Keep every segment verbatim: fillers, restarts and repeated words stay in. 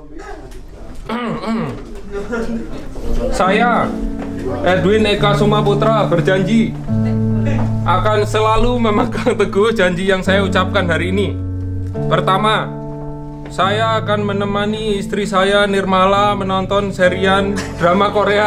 Saya, Edwin Eka Sumaputra, berjanji akan selalu memegang teguh janji yang saya ucapkan hari ini. Pertama, saya akan menemani istri saya Nirmala menonton serian drama Korea.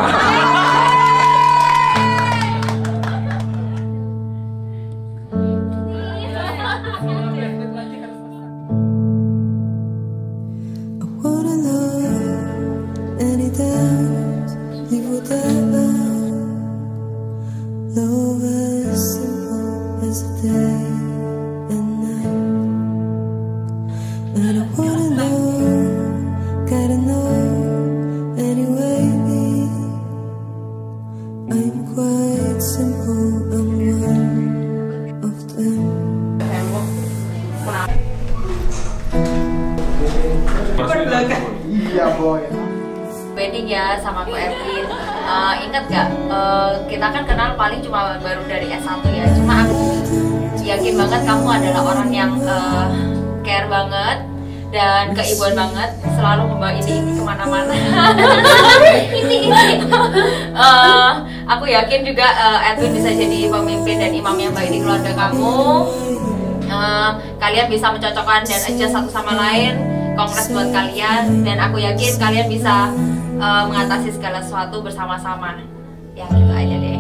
Iya boy. Wedding ya sama aku Edwin. Uh, ingat gak? Uh, kita kan kenal paling cuma baru dari S satu ya. Cuma aku yakin banget kamu adalah orang yang uh, care banget dan keibuan banget, selalu membawa ini kemana-mana. ini ini. Uh, aku yakin juga uh, Edwin bisa jadi pemimpin dan imam yang baik di keluarga kamu. Uh, kalian bisa mencocokkan dan adjust satu sama lain. Kongres buat kalian, dan aku yakin kalian bisa uh, mengatasi segala sesuatu bersama-sama. Ya gitu aja deh.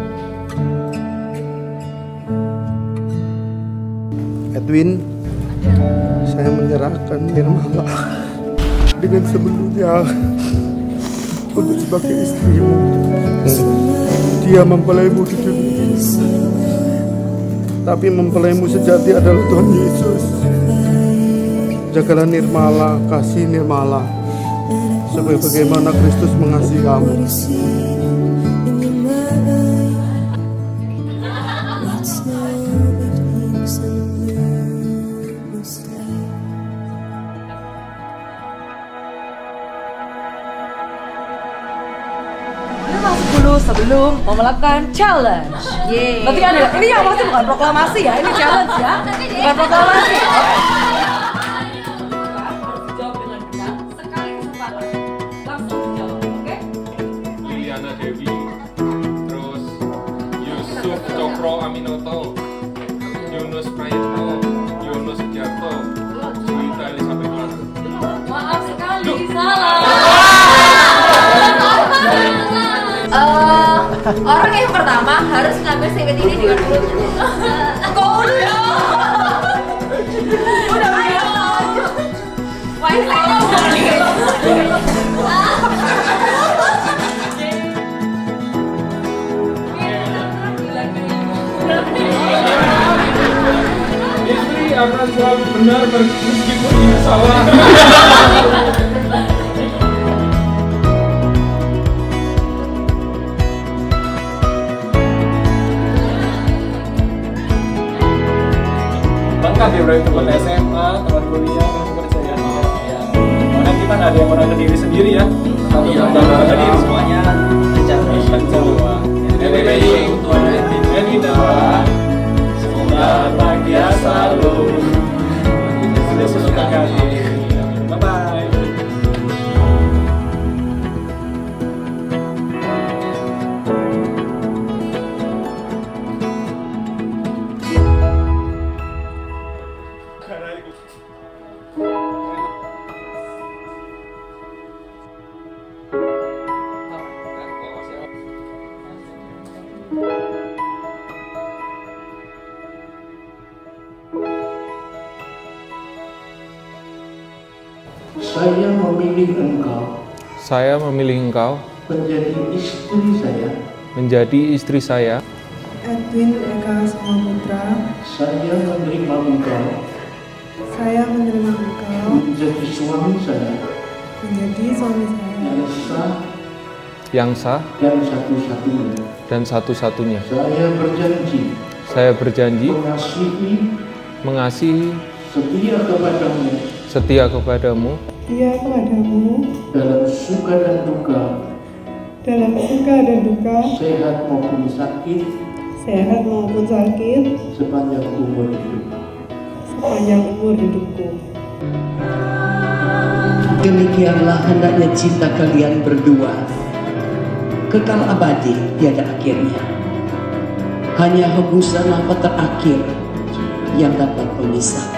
Edwin, saya menyerahkan Nirmala dengan sepenuhnya untuk sebagai istrimu. Dia mempelaimu di dunia ini, tapi mempelaimu sejati adalah Tuhan Yesus. Jagalah Nirmala, kasih Nirmala, sebagaimana Kristus mengasihi kamu. Dulu sebelum mau melakukan challenge. Yeay. Nanti ada, ini yang pasti bukan proklamasi ya, ini challenge ya, bukan proklamasi. Jawab dengan benar, sekali kesempatan, langsung jawab, oke? Liliana Dewi, terus Yusuf Cokro Aminoto, Yunus Prayitno, Yunus Sugiarto, Suwita Elizabeth. Maaf sekali, salah. Uh, orang yang pertama harus ngambil singkat ini dengan mulutnya. Kok udah? Udah ayo. Wifi. Istri akan selalu benar meskipun ia salah. Lengkap ya bro, teman S M A, teman kuliah, teman kerja ya. Mana kita nggak ada yang orang ke diri sendiri ya. Satu yang orang ke diri semuanya lancar semua. Anyway, dan kita semoga bahagia selalu. Sudah selesai kali. Bye bye. Saya memilih engkau Saya memilih engkau menjadi istri saya. menjadi istri saya. Edwin Eka Sumaputra. Saya menerima engkau Saya menerima engkau menjadi suami saya menjadi suami saya yang sah yang sah dan satu-satunya. dan satu-satunya. Saya berjanji Saya berjanji mengasihi, mengasihi, setia kepadamu setia kepadamu setia kepadamu dalam suka dan duka, dalam suka dan duka, sehat maupun sakit, sehat maupun sakit, sepanjang umur hidup. sepanjang umur hidupku. Demikianlah hendaknya cinta kalian berdua, kekal abadi tiada akhirnya. Hanya hembusan nafas terakhir yang dapat memisahkan.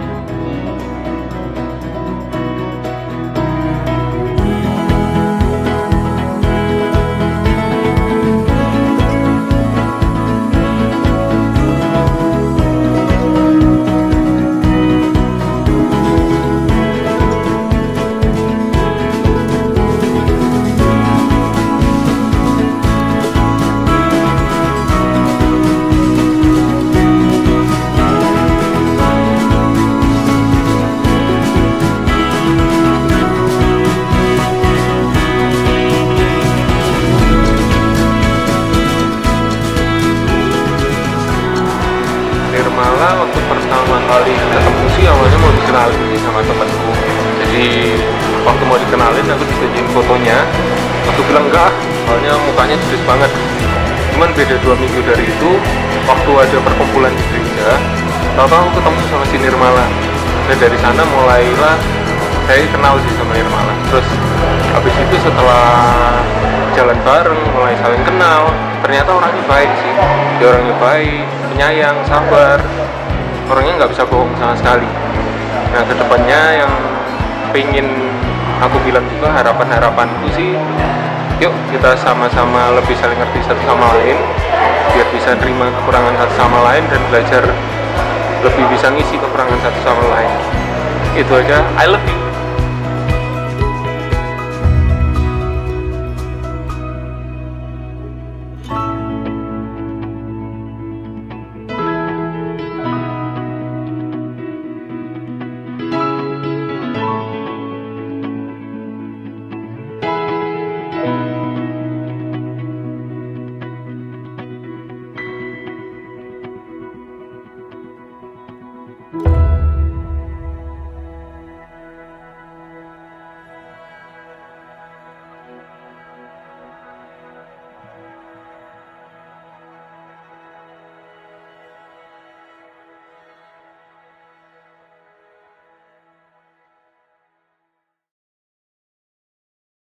Nirmala waktu pertama kali ketemu sih awalnya mau dikenalin sih sama temanku. Jadi waktu mau dikenalin aku ditunjukin fotonya, aku bilang enggak, soalnya mukanya serius banget. Cuman beda dua minggu dari itu, waktu ada perkumpulan di gereja, tahu-tahu aku ketemu sama si Nirmala. Dan dari sana mulailah saya kenal sih sama Nirmala. Terus habis itu setelah jalan bareng, mulai saling kenal, ternyata orangnya baik sih. Dia orangnya baik, penyayang, sabar, orangnya nggak bisa bohong sama sekali. Nah kedepannya yang pengen aku bilang juga, harapan-harapanku sih, yuk kita sama-sama lebih saling ngerti satu sama lain, biar bisa terima kekurangan satu sama lain dan belajar lebih bisa ngisi kekurangan satu sama lain. Itu aja. I love you.